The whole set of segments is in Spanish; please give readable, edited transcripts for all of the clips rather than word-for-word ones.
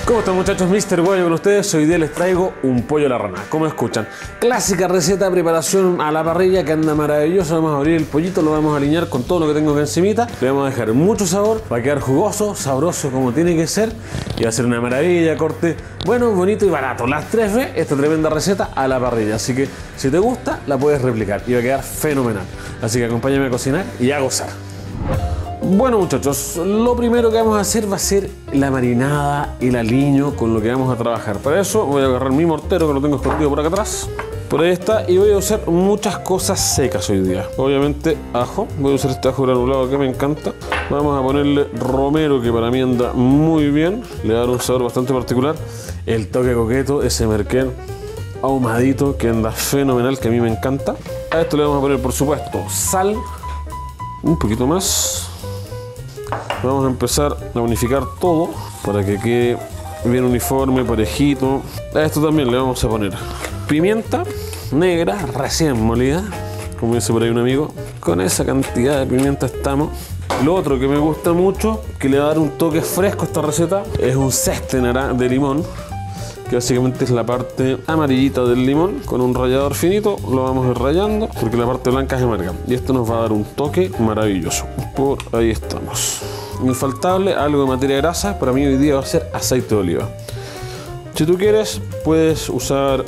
¿Cómo están, muchachos? Mr. Guayo con ustedes. Hoy día les traigo un pollo a la rana. Como escuchan, clásica receta, preparación a la parrilla que anda maravillosa. Vamos a abrir el pollito, lo vamos a alinear con todo lo que tengo acá encimita. Le vamos a dejar mucho sabor, va a quedar jugoso, sabroso como tiene que ser. Y va a ser una maravilla, corte bueno, bonito y barato. Las 3B, esta tremenda receta a la parrilla. Así que si te gusta, la puedes replicar y va a quedar fenomenal. Así que acompáñame a cocinar y a gozar. Bueno, muchachos, lo primero que vamos a hacer va a ser la marinada, el aliño con lo que vamos a trabajar. Para eso voy a agarrar mi mortero, que lo tengo escondido por acá atrás. Por ahí está, y voy a usar muchas cosas secas hoy día. Obviamente ajo, voy a usar este ajo granulado que me encanta. Vamos a ponerle romero, que para mí anda muy bien, le va a dar un sabor bastante particular. El toque coqueto, ese merquén ahumadito que anda fenomenal, que a mí me encanta. A esto le vamos a poner, por supuesto, sal, un poquito más. Vamos a empezar a unificar todo para que quede bien uniforme, parejito. A esto también le vamos a poner pimienta negra recién molida, como dice por ahí un amigo. Con esa cantidad de pimienta estamos. Lo otro que me gusta mucho, que le va a dar un toque fresco a esta receta, es un zeste de limón, que básicamente es la parte amarillita del limón. Con un rallador finito lo vamos a ir rallando, porque la parte blanca es amarga. Y esto nos va a dar un toque maravilloso. Por ahí estamos. Infaltable, algo de materia grasa. Para mí hoy día va a ser aceite de oliva. Si tú quieres, puedes usar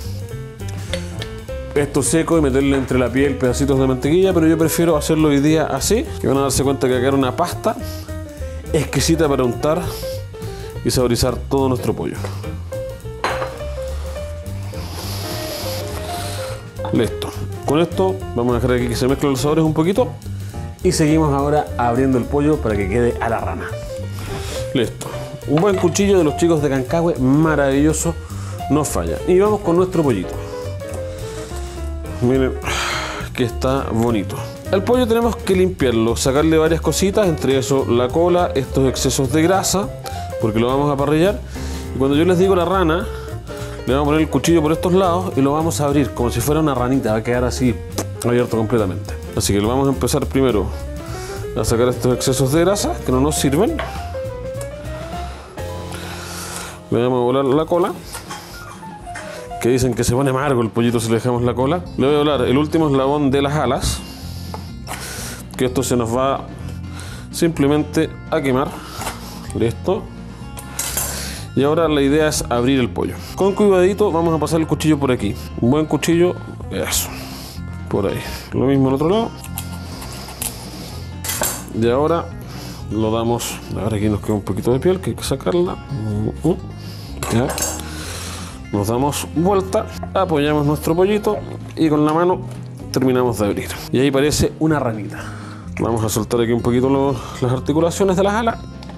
esto seco y meterle entre la piel pedacitos de mantequilla, pero yo prefiero hacerlo hoy día así, que van a darse cuenta que va a quedar una pasta exquisita para untar y saborizar todo nuestro pollo. Listo. Con esto vamos a dejar aquí que se mezclen los sabores un poquito y seguimos ahora abriendo el pollo para que quede a la rana. Listo. Un buen cuchillo de los chicos de Cancagüe, maravilloso, no falla. Y vamos con nuestro pollito. Miren que está bonito. El pollo tenemos que limpiarlo, sacarle varias cositas, entre eso la cola, estos excesos de grasa, porque lo vamos a parrillar. Y cuando yo les digo la rana, le vamos a poner el cuchillo por estos lados y lo vamos a abrir como si fuera una ranita, va a quedar así abierto completamente. Así que lo vamos a empezar primero a sacar estos excesos de grasa que no nos sirven. Le vamos a volar la cola, que dicen que se pone amargo el pollito si le dejamos la cola. Le voy a volar el último eslabón de las alas, que esto se nos va simplemente a quemar. Listo. Y ahora la idea es abrir el pollo. Con cuidadito vamos a pasar el cuchillo por aquí. Un buen cuchillo, eso. Por ahí. Lo mismo al otro lado. Y ahora lo damos. Ahora aquí nos queda un poquito de piel que hay que sacarla. Ya. Nos damos vuelta, apoyamos nuestro pollito y con la mano terminamos de abrir. Y ahí parece una ranita. Vamos a soltar aquí un poquito las articulaciones de las alas.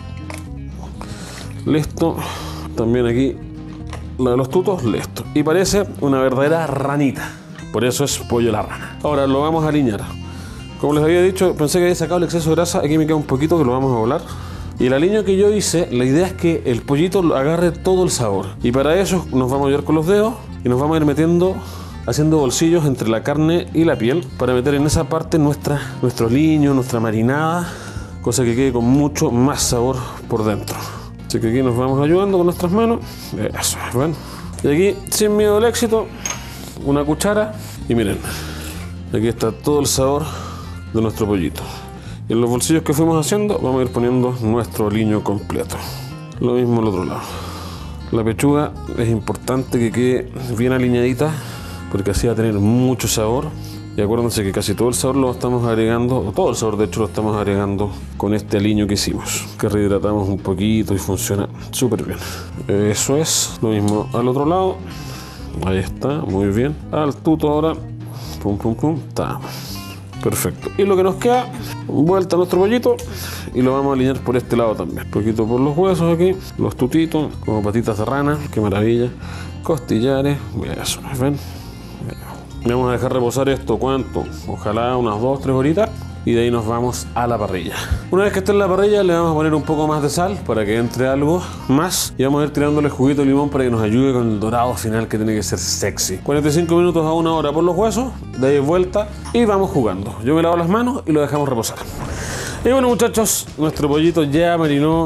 Listo. También aquí la de los tutos, listo. Y parece una verdadera ranita. Por eso es pollo a la rana. Ahora lo vamos a alinear. Como les había dicho, pensé que había sacado el exceso de grasa. Aquí me queda un poquito que lo vamos a volar. Y el aliño que yo hice, la idea es que el pollito agarre todo el sabor. Y para eso nos vamos a ayudar con los dedos y nos vamos a ir metiendo, haciendo bolsillos entre la carne y la piel para meter en esa parte nuestro aliño, nuestra marinada, cosa que quede con mucho más sabor por dentro. Así que aquí nos vamos ayudando con nuestras manos. Eso, bueno. Y aquí, sin miedo al éxito, una cuchara. Y miren, aquí está todo el sabor de nuestro pollito. Y en los bolsillos que fuimos haciendo, vamos a ir poniendo nuestro aliño completo. Lo mismo al otro lado. La pechuga es importante que quede bien alineadita, porque así va a tener mucho sabor. Y acuérdense que casi todo el sabor lo estamos agregando, o todo el sabor de hecho lo estamos agregando con este aliño que hicimos, que rehidratamos un poquito y funciona súper bien. Eso es, lo mismo al otro lado. Ahí está, muy bien. Al tuto ahora, pum pum pum, está. Perfecto. Y lo que nos queda, vuelta a nuestro pollito y lo vamos a alinear por este lado también. Un poquito por los huesos aquí, los tutitos, como patitas de rana, qué maravilla. Costillares, eso, ¿ven? Vamos a dejar reposar esto, ¿cuánto? Ojalá unas 2-3 horitas. Y de ahí nos vamos a la parrilla. Una vez que esté en la parrilla le vamos a poner un poco más de sal para que entre algo más. Y vamos a ir tirándole juguito de limón para que nos ayude con el dorado final que tiene que ser sexy. 45 minutos a 1 hora por los huesos. De ahí vuelta y vamos jugando. Yo me lavo las manos y lo dejamos reposar. Y bueno, muchachos, nuestro pollito ya marinó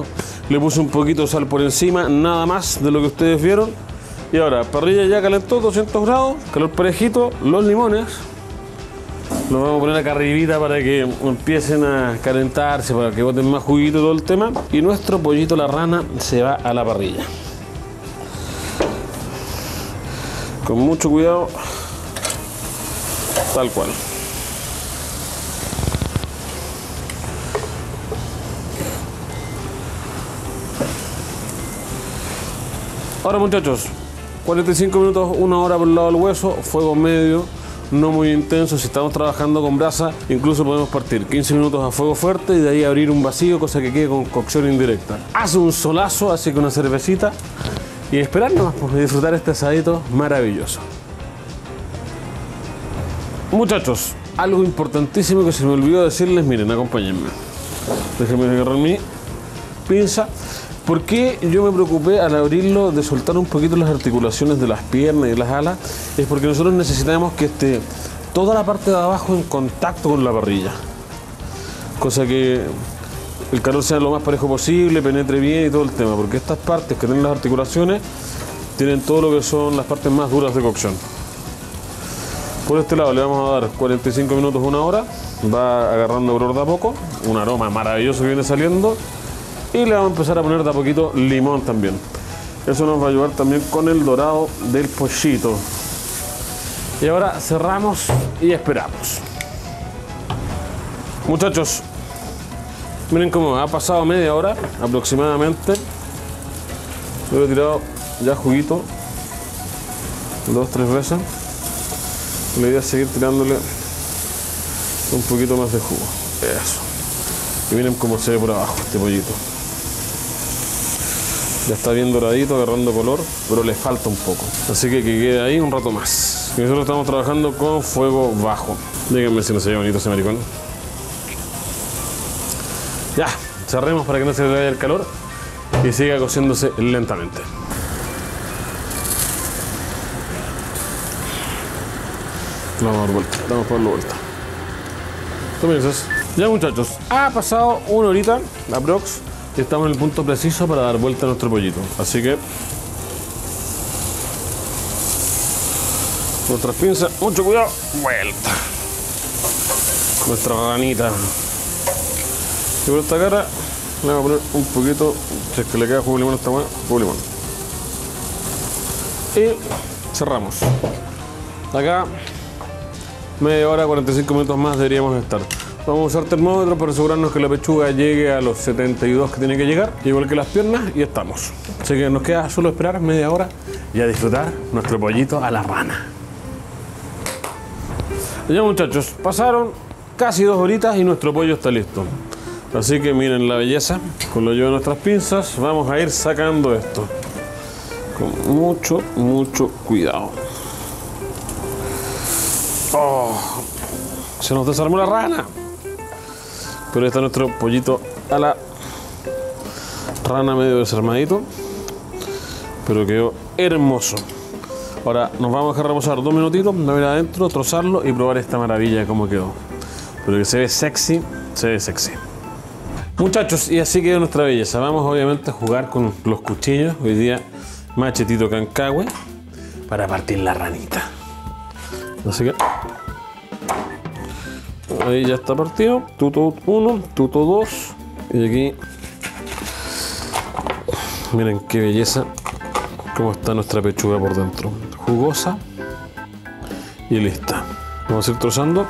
Le puse un poquito de sal por encima, nada más de lo que ustedes vieron. Y ahora, parrilla ya calentó, 200 grados, calor parejito, los limones. Los vamos a poner acá arribita para que empiecen a calentarse, para que boten más juguito y todo el tema. Y nuestro pollito la rana se va a la parrilla. Con mucho cuidado, tal cual. Ahora muchachos, 45 minutos, 1 hora por el lado del hueso, fuego medio, no muy intenso. Si estamos trabajando con brasa, incluso podemos partir 15 minutos a fuego fuerte y de ahí abrir un vacío, cosa que quede con cocción indirecta. Hace un solazo, así que una cervecita y esperar nomás por disfrutar este asadito maravilloso. Muchachos, algo importantísimo que se me olvidó decirles, miren, acompáñenme. Déjenme agarrar mi pinza. ¿Por qué yo me preocupé al abrirlo de soltar un poquito las articulaciones de las piernas y las alas? Es porque nosotros necesitamos que esté toda la parte de abajo en contacto con la parrilla. Cosa que el calor sea lo más parejo posible, penetre bien y todo el tema. Porque estas partes que tienen las articulaciones tienen todo lo que son las partes más duras de cocción. Por este lado le vamos a dar 45 minutos, 1 hora. Va agarrando olor de a poco. Un aroma maravilloso que viene saliendo. Y le vamos a empezar a poner de a poquito limón también. Eso nos va a ayudar también con el dorado del pollito. Y ahora cerramos y esperamos. Muchachos, miren cómo ha pasado media hora aproximadamente. Lo he tirado ya juguito 2-3 veces. La idea es seguir tirándole un poquito más de jugo. Eso. Y miren cómo se ve por abajo este pollito. Ya está bien doradito, agarrando color, pero le falta un poco. Así que quede ahí un rato más. Y nosotros estamos trabajando con fuego bajo. Díganme si no se ve bonito ese maricón. Ya, cerremos para que no se le vaya el calor y siga cociéndose lentamente. Vamos a dar vuelta, vamos a darle vuelta. Comienzas. Ya muchachos, ha pasado 1 horita, aprox, y estamos en el punto preciso para dar vuelta a nuestro pollito. Así que nuestras pinzas, mucho cuidado, vuelta. Nuestra ranita. Y por esta cara le vamos a poner un poquito, si es que le queda jugo de limón a esta buena, jugo de limón. Y cerramos. Acá media hora, 45 minutos más deberíamos estar. Vamos a usar termómetro para asegurarnos que la pechuga llegue a los 72 que tiene que llegar, igual que las piernas, y estamos. Así que nos queda solo esperar media hora y a disfrutar nuestro pollito a la rana. Ya muchachos, pasaron casi 2 horitas y nuestro pollo está listo. Así que miren la belleza, con lo llevo de nuestras pinzas, vamos a ir sacando esto. Con mucho, mucho cuidado. ¡Oh! Se nos desarmó la rana. Pero está nuestro pollito a la rana medio desarmadito. Pero quedó hermoso. Ahora nos vamos a dejar reposar 2 minutitos, a ver adentro, trozarlo y probar esta maravilla como quedó. Pero que se ve sexy, se ve sexy. Muchachos, y así quedó nuestra belleza. Vamos obviamente a jugar con los cuchillos. Hoy día machetito cancagüe para partir la ranita. Así que ahí ya está partido. Tuto 1, tuto 2. Y aquí miren qué belleza, cómo está nuestra pechuga por dentro. Jugosa y lista. Vamos a ir trozando.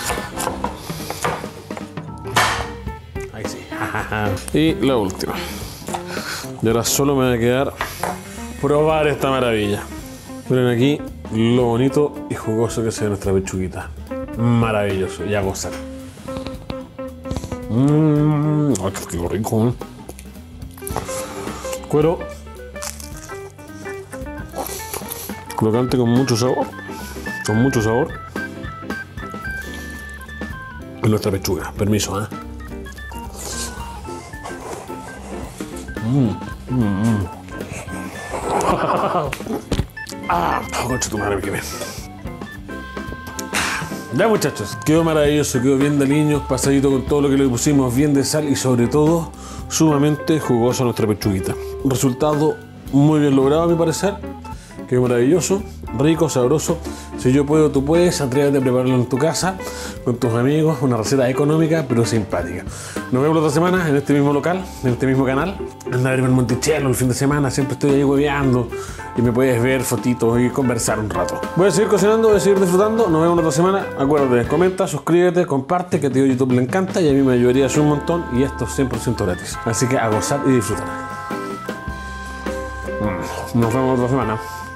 Ahí sí. Y la última. Y ahora solo me va a quedar probar esta maravilla. Miren aquí lo bonito y jugoso que se ve nuestra pechuguita. Maravilloso, y a gozar. Ay, qué rico, ¿eh? Cuero crocante con mucho sabor. Con mucho sabor. En nuestra pechuga. Permiso, ¿eh? Concha tu madre, que bien. Ya muchachos, quedó maravilloso, quedó bien de aliños, pasadito con todo lo que le pusimos, bien de sal y sobre todo sumamente jugosa nuestra pechuguita. Un resultado muy bien logrado a mi parecer. Qué maravilloso, rico, sabroso. Si yo puedo, tú puedes. Atrévete a prepararlo en tu casa, con tus amigos. Una receta económica, pero simpática. Nos vemos la otra semana en este mismo local, en este mismo canal. Anda a verme en Monticello el fin de semana. Siempre estoy ahí hueveando y me puedes ver fotitos y conversar un rato. Voy a seguir cocinando, voy a seguir disfrutando. Nos vemos la otra semana. Acuérdate, comenta, suscríbete, comparte, que a ti YouTube le encanta y a mí me ayudarías un montón. Y esto es 100% gratis. Así que a gozar y disfrutar. Nos vemos la otra semana.